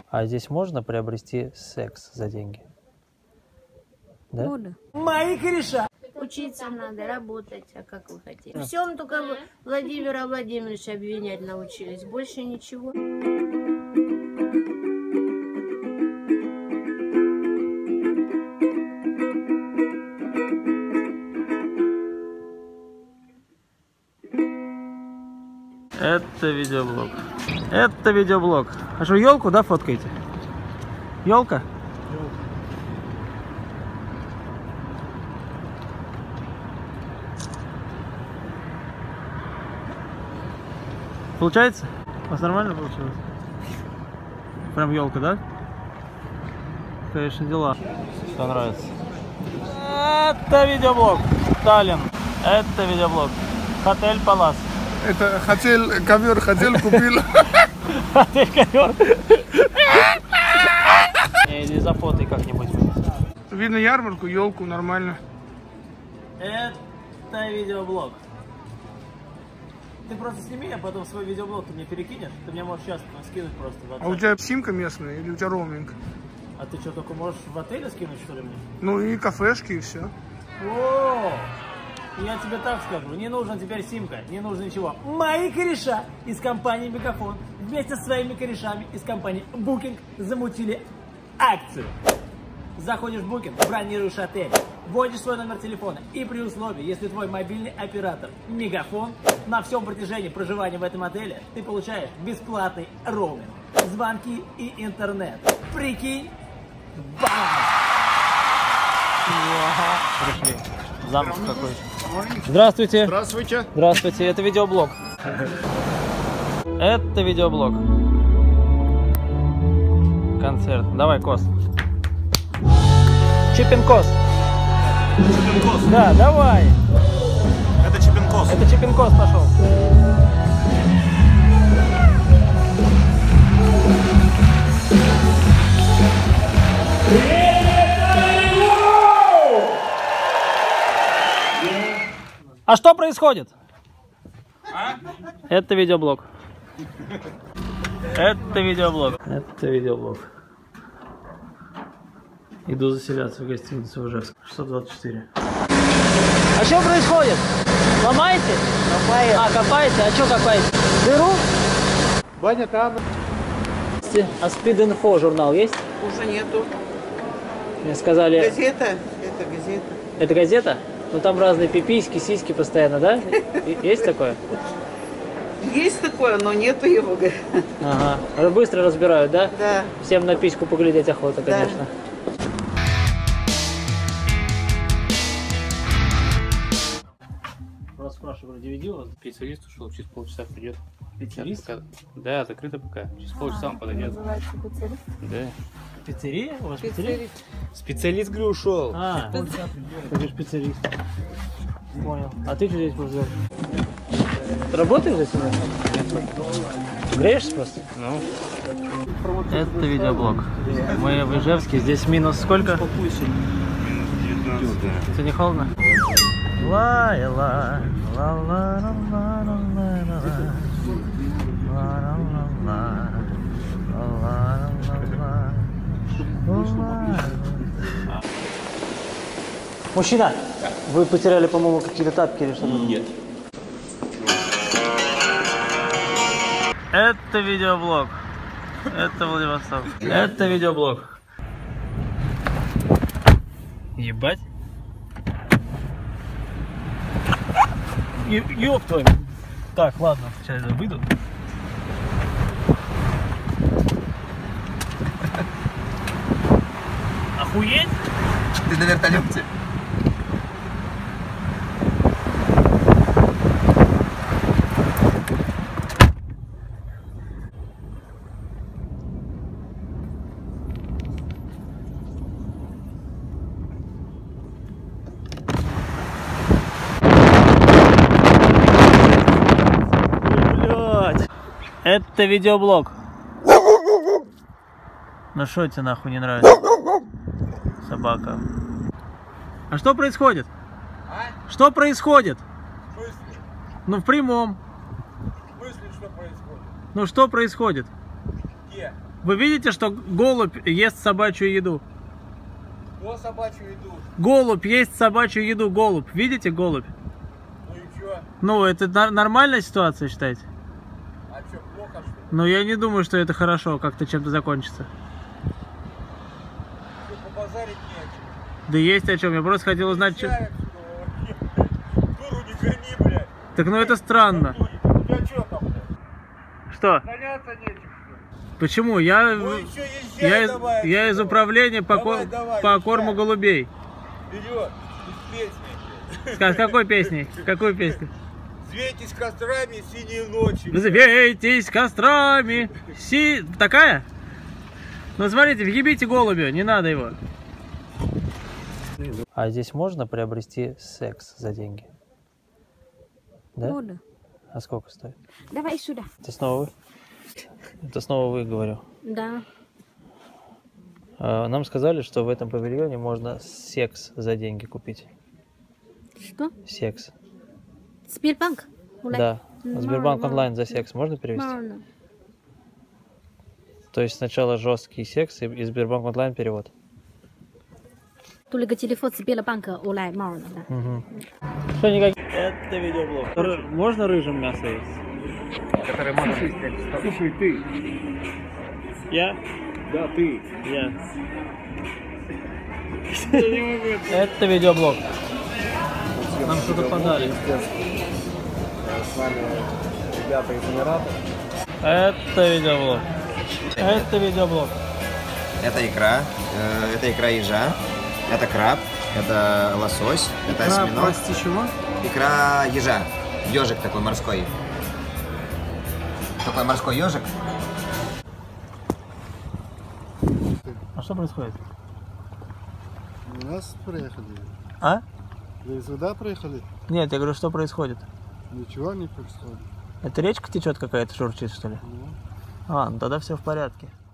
А здесь можно приобрести секс за деньги? Да? Можно. Мои кореша. Учиться надо, работать, а как вы хотите? Всем только Владимира Владимировича обвинять научились, больше ничего. Это видеоблог. Это видеоблог. А что, елку, да, фоткаете? Елка? Получается? У вас нормально получилось? Прям елка, да? Конечно, дела. Все нравится. Это видеоблог. Таллин. Это видеоблог. Отель Палас. Это хотел ковер, купил. Отель ковер. Или за фото как-нибудь. Видно ярмарку, елку, нормально. Это видеоблог. Ты просто сними, а потом свой видеоблог ты мне перекинешь. Ты мне можешь сейчас скинуть просто в WhatsApp. А у тебя симка местная или у тебя роуминг? А ты что, только можешь в отеле скинуть, что ли, мне? Ну и кафешки, и все. О! Я тебе так скажу, не нужна теперь симка, не нужно ничего. Мои кореша из компании Мегафон вместе со своими корешами из компании Booking замутили акцию. Заходишь в Booking, бронируешь отель, вводишь свой номер телефона и при условии, если твой мобильный оператор Мегафон, на всем протяжении проживания в этом отеле ты получаешь бесплатный роуминг, звонки и интернет. Прикинь? Бам! Пришли. Замок какой-то. Здравствуйте. Здравствуйте. Здравствуйте, это видеоблог. Это видеоблог. Концерт. Давай, Кос. Чипинкос. Чипинкос. Да, давай. Это Чипинкос. Это Чипинкос пошел. А что происходит? Это видеоблог. Это видеоблог. Это видеоблог. Иду заселяться в гостиницу в Ижевск. 624. А что происходит? Ломаете? Копаете. А, копаете? А что копаете? Дыру? Баня там. А Спид-инфо журнал есть? Уже нету. Мне сказали... Газета. Это газета. Это газета? Ну там разные пиписьки, сиськи постоянно, да? Есть такое? Есть такое, но нету его. Ага. Быстро разбирают, да? Да. Всем на письку поглядеть охота, Да. конечно. Вас спрашиваю, DVD у вас? Специалист ушел, через полчаса придет. Специалист? Да, закрыто пока. Через полчаса он подойдет. Да. Пиццерия? У вас пиццерия? Специалист, говорю, ушел. А, ты же специалист. Понял. А ты что здесь будешь делать? Ты работаешь здесь у нас? Греешься просто? Ну. Это видеоблог. Мы в Ижевске. Здесь минус сколько? Тебе не холодно? Мужчина, вы потеряли, по-моему, какие-то тапки или что-то? Нет. Это видеоблог. Это Владивосток. Это видеоблог. Ебать. Ёб твою. Так, ладно, сейчас я выйду. Охуеть? Ты на вертолете. Блять. Это видеоблог. Ну что тебе нахуй не нравится? Собака. А что происходит? А? Что происходит? В смысле? Ну в прямом. В смысле, что происходит? Ну что происходит? Где? Вы видите, что голубь ест собачью еду? Кто собачью еду? Голубь ест собачью еду, голубь. Видите, голубь? Ну и чё? Ну, это нормальная ситуация, считаете? А чё, плохо что ли? Ну, я не думаю, что это хорошо, как-то чем-то закончится. Чё, побазарить не о чем? Да есть о чем, я просто хотел узнать, что... Чай отсюда, дуру не корми, блядь. Так, ну это странно. У тебя чё там, блядь? Что? Заняться нечем, что ли? Почему? Я из управления по давай, корму езжай. голубей. Вперед, из песни. С какой песней? Какую песню? Взвейтесь кострами синие ночи. Взвейтесь кострами. Такая? Ну смотрите, въебите голубя, не надо его. А здесь можно приобрести секс за деньги? Да? Можно. А сколько стоит? Давай сюда. Это снова вы? Это снова вы, говорю. Да. Нам сказали, что в этом павильоне можно секс за деньги купить. Что? Секс. Сбербанк? Да. Сбербанк онлайн за секс можно перевести? Можно. То есть сначала жесткий секс и Сбербанк онлайн перевод. Только телефон Сбербанка онлайн можно, да. Угу. Что никак? Это видеоблог. Можно рыжим мясо есть? Который можно... Слушай, ты. Я? Да, ты. Я. Это видеоблог. Нам что-то подали. С нами ребята из Эмиратов. Это видеоблог. Это видеоблог. Это икра ежа, это краб, это лосось, это осьминог. Прости, чего? Икра ежа, ежик такой морской. Такой морской ежик. А что происходит? У нас приехали. А? Вы сюда приехали? Нет, я говорю, что происходит? Ничего не происходит. Это речка течет какая-то, шурчит, что ли? Ну. А, ну тогда все в порядке.